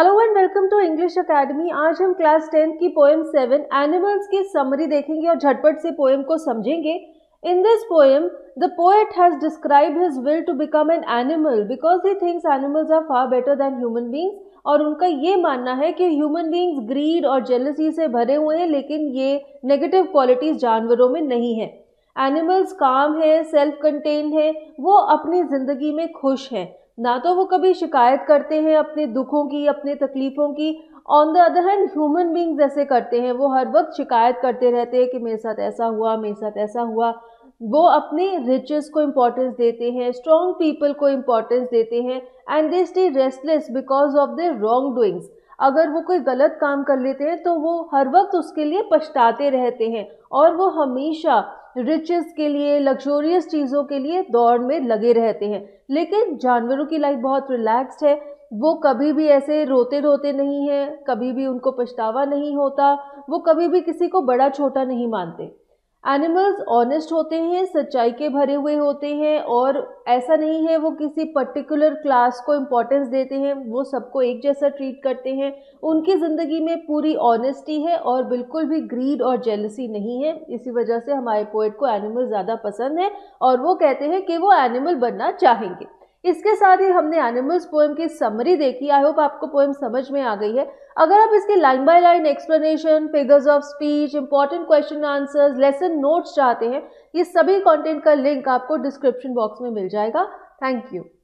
Hello and welcome to English academy. आज हम class 10 की पोएम 7 एनिमल्स की समरी देखेंगे और झटपट से पोएम को समझेंगे। In this poem the poet has described his will to become an animal because he thinks animals are far better than human beings. और उनका ये मानना है कि ह्यूमन बींग्स ग्रीड और जेलसी से भरे हुए हैं, लेकिन ये नेगेटिव क्वालिटीज जानवरों में नहीं है। एनिमल्स काम है, सेल्फ कंटेन्ड है, वो अपनी जिंदगी में खुश हैं, ना तो वो कभी शिकायत करते हैं अपने दुखों की, अपने तकलीफ़ों की। On the other hand human beings ऐसे करते हैं, वो हर वक्त शिकायत करते रहते हैं कि मेरे साथ ऐसा हुआ, मेरे साथ ऐसा हुआ। वो अपने रिचेस को इम्पोर्टेंस देते हैं, स्ट्रॉन्ग पीपल को इम्पोर्टेंस देते हैं, and they stay restless because of their wrong doings. अगर वो कोई गलत काम कर लेते हैं तो वो हर वक्त उसके लिए पछताते रहते हैं और वो हमेशा रिचेस के लिए, लग्जोरियस चीज़ों के लिए दौड़ में लगे रहते हैं। लेकिन जानवरों की लाइफ बहुत रिलैक्स्ड है, वो कभी भी ऐसे रोते रोते नहीं हैं, कभी भी उनको पछतावा नहीं होता, वो कभी भी किसी को बड़ा छोटा नहीं मानते। एनिमल्स ऑनेस्ट होते हैं, सच्चाई के भरे हुए होते हैं, और ऐसा नहीं है वो किसी पर्टिकुलर क्लास को इम्पोर्टेंस देते हैं, वो सबको एक जैसा ट्रीट करते हैं। उनकी ज़िंदगी में पूरी ऑनेस्टी है और बिल्कुल भी ग्रीड और जेलसी नहीं है। इसी वजह से हमारे पोएट को एनिमल ज़्यादा पसंद है और वो कहते हैं कि वो एनिमल बनना चाहेंगे। इसके साथ ही हमने एनिमल्स पोएम की समरी देखी। आई होप आपको पोएम समझ में आ गई है। अगर आप इसके line by line explanation, figures of speech, important question answers, lesson notes चाहते हैं, ये सभी कंटेंट का लिंक आपको डिस्क्रिप्शन बॉक्स में मिल जाएगा। Thank you.